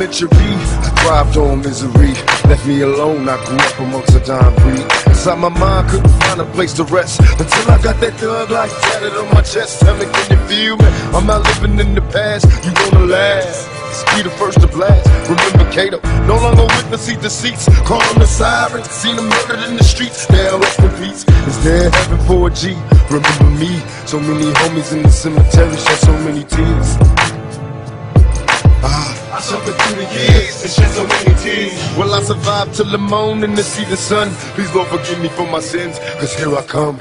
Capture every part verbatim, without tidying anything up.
elementary, I thrived on misery. Left me alone, I grew up amongst a dying breed. Inside my mind, couldn't find a place to rest until I got that thug like tatted on my chest. Tell me, can you feel me? I'm not living in the past, you wanna last. Be the first to blast. Remember Kato, no longer witness seat deceits. Call him the siren, seen him murdered in the streets. Now rest in peace. Is there heaven for a G? Remember me, so many homies in the cemetery shed so many tears. Ah, I suffered through the years and shed so many tears. Will I survive till the morning to see the sun? Please Lord forgive me for my sins, cause here I come.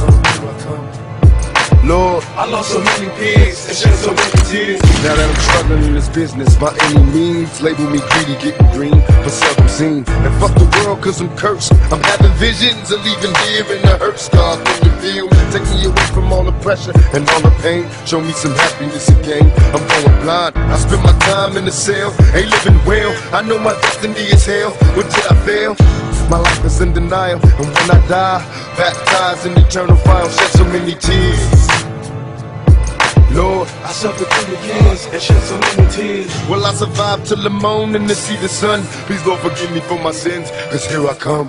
Lord, I lost so many peers and shed so many tears. Now that I'm struggling in this business by any means, label me greedy, getting green, but seldom seen. And fuck the world cause I'm cursed. I'm having visions of leaving here in the hurt scar. Can you feel me? Take me away from all the pressure and all the pain. Show me some happiness again. I'm going blind. I spend my time in the cell, ain't living well. I know my destiny is hell. What did I fail? My life is in denial, and when I die, baptized in eternal fire, shed so many tears. Lord, I suffered through the years and shed so many tears. Will I survive till the morning to see the sun? Please Lord forgive me for my sins, cause here I come.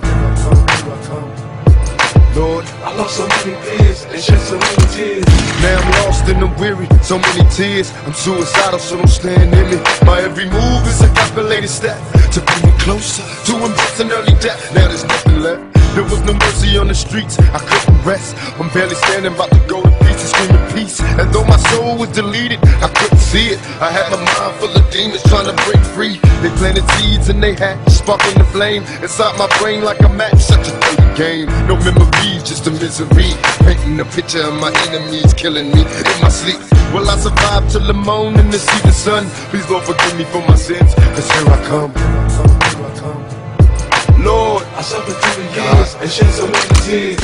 Lord, I lost so many peers and shed so many tears. Now I'm lost and I'm weary, so many tears. I'm suicidal, so don't stand near me. My every move is a calculated step to bring me closer to embracing early death. Now there's nothing left. There was no mercy on the streets, I couldn't rest. I'm barely standing, about to go to pieces, screaming peace. And though my soul was deleted, I couldn't see it. I had my mind full of demons trying to break free. They planted seeds and they had sparking the flame inside my brain like a match, such a dirty game. No memories, just a misery, painting a picture of my enemies killing me in my sleep. Will I survive till the morning to see the sun? Please Lord forgive me for my sins, cause here I come. Lord, I suffered through the years and shed so many tears.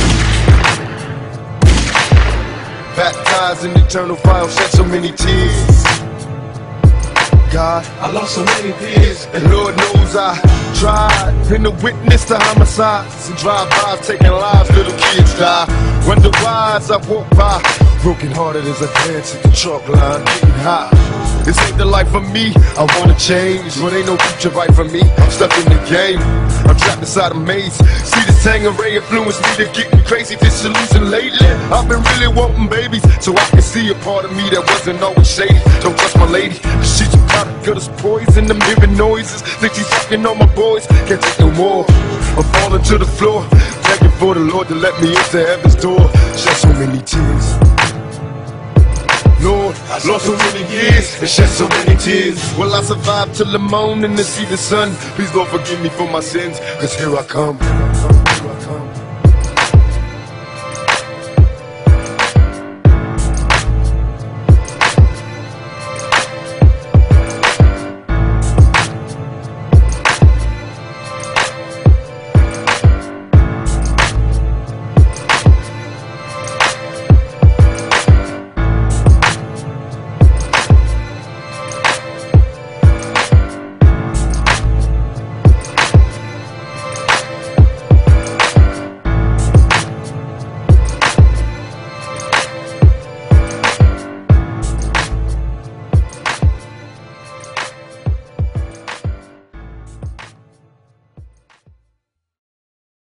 Baptized in eternal fire, shed so many tears. God, I lost so many peers, and Lord knows I tried. Been a witness to homicides and drive-bys taking lives, little kids die. Wonder why as I walk by, broken hearted as I glance at the chalk line, getting high. This ain't the life for me, I wanna change, but ain't no future right for me. I'm stuck in the game, I'm trapped inside a maze. See this Tangeray influence me to getting crazy, disillusioned lately. I've been really wanting babies, so I can see a part of me that wasn't always shady. Don't trust my lady, cause she's a product of this poison. I'm hearing noises, think she's fucking on my boys. Can't take no more, I'm falling to the floor, begging for the Lord to let me into heaven's door. Shed so many tears. Lord, I lost so many years and shed so many tears. Will I survive till the morning to see the sun? Please Lord forgive me for my sins, cause here I come.